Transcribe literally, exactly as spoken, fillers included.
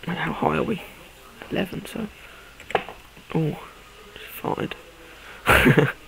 How high are we? eleven, so... Oh, just farted.